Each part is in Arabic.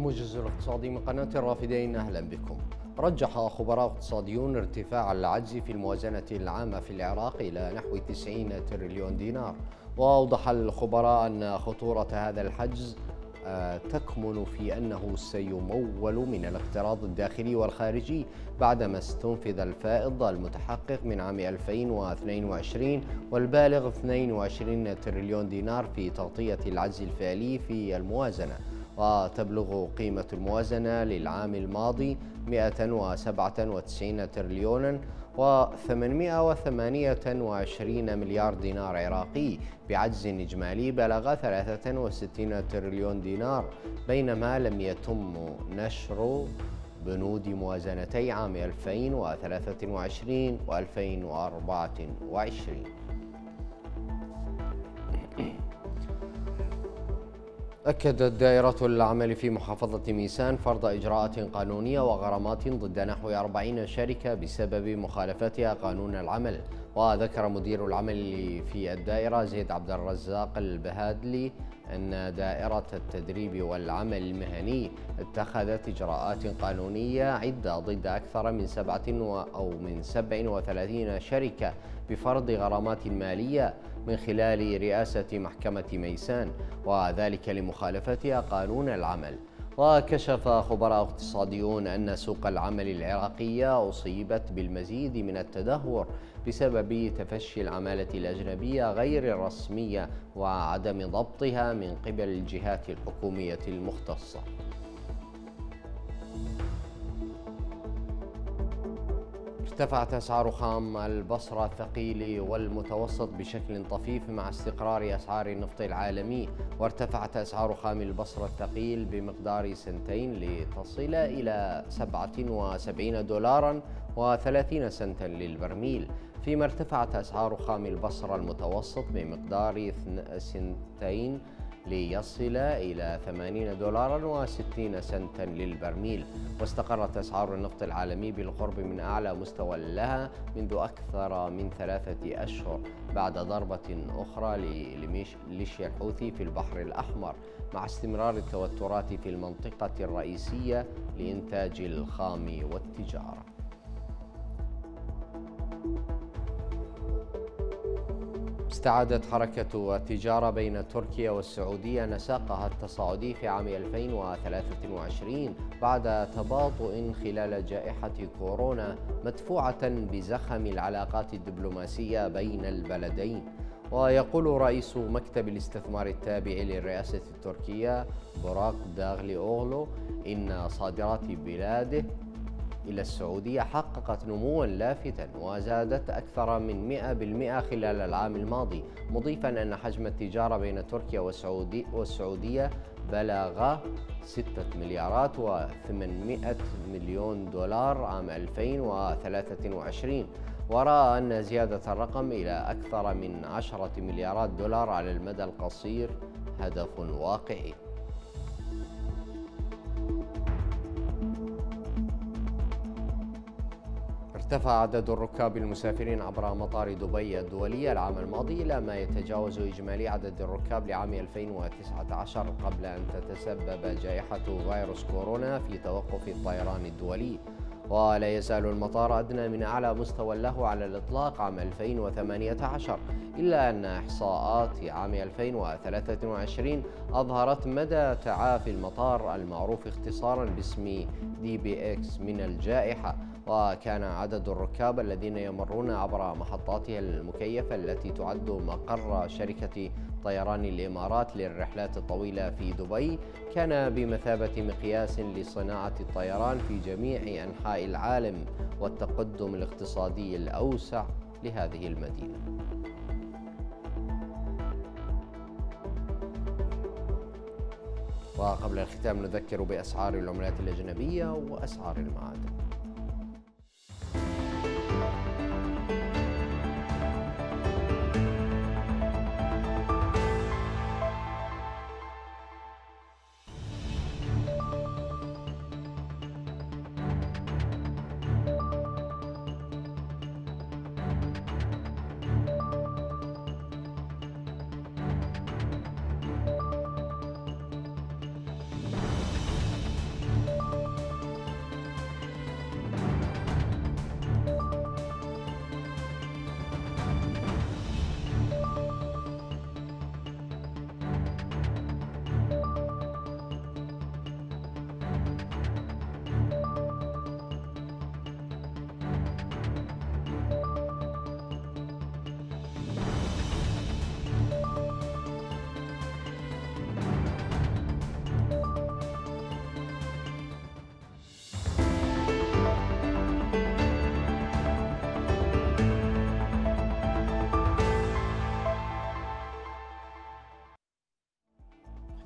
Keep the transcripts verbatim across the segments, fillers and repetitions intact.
الموجز الاقتصادي من قناة الرافدين، أهلا بكم. رجح خبراء اقتصاديون ارتفاع العجز في الموازنة العامة في العراق إلى نحو تسعين تريليون دينار. وأوضح الخبراء أن خطورة هذا الحجز تكمن في أنه سيمول من الاقتراض الداخلي والخارجي بعدما استنفذ الفائض المتحقق من عام ألفين واثنين وعشرين والبالغ اثنين وعشرين تريليون دينار في تغطية العجز الفعلي في الموازنة. وتبلغ قيمة الموازنة للعام الماضي مئة وسبعة وتسعين تريليونا وثمانمئة وثمانية وعشرين مليار دينار عراقي، بعجز إجمالي بلغ ثلاثة وستين تريليون دينار، بينما لم يتم نشر بنود موازنتي عام ألفين وثلاثة وعشرين وألفين وأربعة وعشرين. أكدت دائرة العمل في محافظة ميسان فرض إجراءات قانونية وغرامات ضد نحو أربعين شركة بسبب مخالفتها قانون العمل. وذكر مدير العمل في الدائرة زيد عبد الرزاق البهادلي أن دائرة التدريب والعمل المهني اتخذت إجراءات قانونية عدة ضد أكثر من سبعة أو من سبع وثلاثين شركة بفرض غرامات مالية من خلال رئاسة محكمة ميسان، وذلك لمخالفتها قانون العمل. وكشف خبراء اقتصاديون أن سوق العمل العراقية أصيبت بالمزيد من التدهور بسبب تفشي العمالة الأجنبية غير الرسمية وعدم ضبطها من قبل الجهات الحكومية المختصة. ارتفعت أسعار خام البصرة الثقيل والمتوسط بشكل طفيف مع استقرار أسعار النفط العالمي. وارتفعت أسعار خام البصرة الثقيل بمقدار سنتين لتصل إلى سبعة وسبعين دولارا وثلاثين سنتا للبرميل، فيما ارتفعت أسعار خام البصرة المتوسط بمقدار سنتين ليصل إلى ثمانين دولارا وستين سنتا للبرميل. واستقرت أسعار النفط العالمي بالقرب من أعلى مستوى لها منذ أكثر من ثلاثة أشهر بعد ضربة أخرى لميليشيا الحوثي في البحر الأحمر، مع استمرار التوترات في المنطقة الرئيسية لإنتاج الخام والتجارة. استعادت حركة التجارة بين تركيا والسعودية نساقها التصاعدي في عام ألفين وثلاثة وعشرين بعد تباطؤ خلال جائحة كورونا مدفوعة بزخم العلاقات الدبلوماسية بين البلدين. ويقول رئيس مكتب الاستثمار التابع للرئاسة التركية براك داغلي أوغلو إن صادرات بلاده إلى السعودية حققت نمواً لافتاً وزادت أكثر من مئة بالمئة خلال العام الماضي، مضيفاً أن حجم التجارة بين تركيا والسعودية بلغ ستة مليارات وثمانمئة مليون دولار عام ألفين وثلاثة وعشرين، ورأى أن زيادة الرقم إلى أكثر من عشرة مليارات دولار على المدى القصير هدف واقعي. ارتفع عدد الركاب المسافرين عبر مطار دبي الدولي العام الماضي إلى ما يتجاوز إجمالي عدد الركاب لعام ألفين وتسعة عشر قبل أن تتسبب جائحة فيروس كورونا في توقف الطيران الدولي. ولا يزال المطار أدنى من أعلى مستوى له على الإطلاق عام ألفين وثمانية عشر، إلا أن إحصاءات عام ألفين وثلاثة وعشرين أظهرت مدى تعافي المطار المعروف اختصارا باسم دي بي إكس من الجائحة. وكان عدد الركاب الذين يمرون عبر محطاتها المكيفة التي تعد مقر شركة طيران الإمارات للرحلات الطويلة في دبي كان بمثابة مقياس لصناعة الطيران في جميع أنحاء العالم والتقدم الاقتصادي الأوسع لهذه المدينة. وقبل الختام نذكر بأسعار العملات الأجنبية وأسعار المعادن.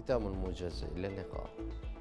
ختام موجز، إلى اللقاء.